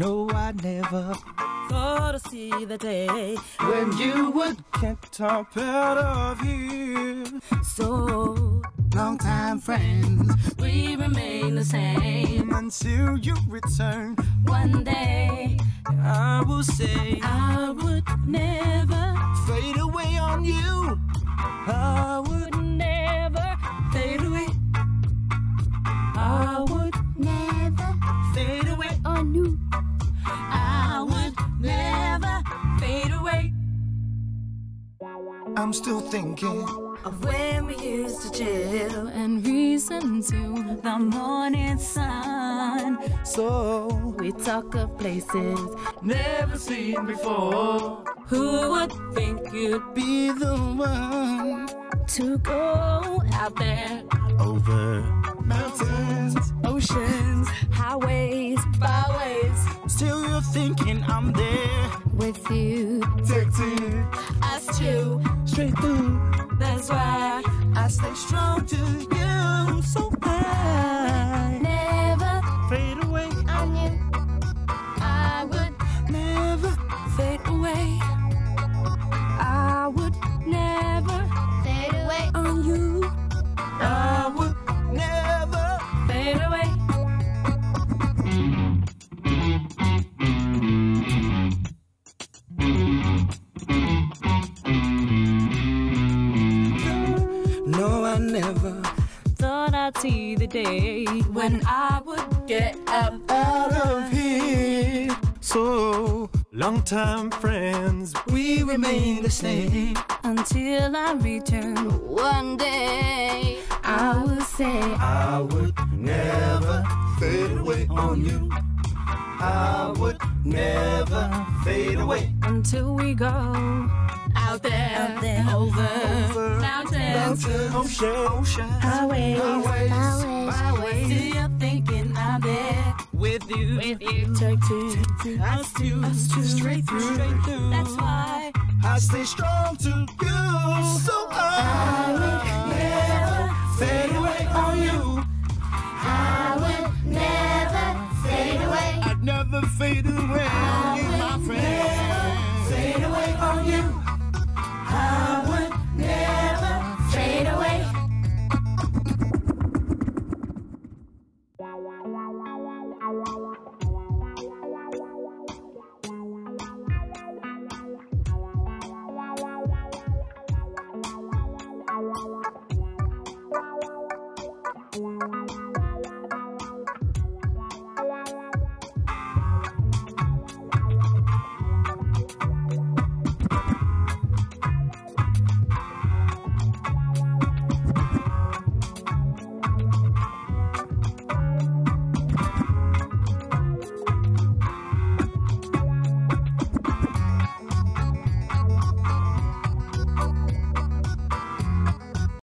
No, I never thought to see the day when you would get top out of here. So long-time friends, we remain the same until you return. One day I will say I would never fade away on you. I would never fade away. I would never fade away on you. I would never fade away. I'm still thinking of when we used to chill and reason to the morning sun. So we talk of places never seen before. Who would think you'd be the one to go out there over mountains, oceans, highways, byways? Still you're thinking I'm there with you, protecting us two straight through. That's why I stay strong to you, so I never fade away on you. I would never fade away. I would never fade away on you. I would never fade away. No, I never thought I'd see the day when I would get up out of here. So, long-time friends, we remain the same until I return. One day I will say I would never fade away on you. I would never fade away until we go out there, over mountains, ocean, highways, byways. Still thinking I'm there with you, protecting us two, straight through. That's why I stay strong to you, so I would never fade away on you. I would never fade away. I'd never fade away on you, my friend. fade away on you. I would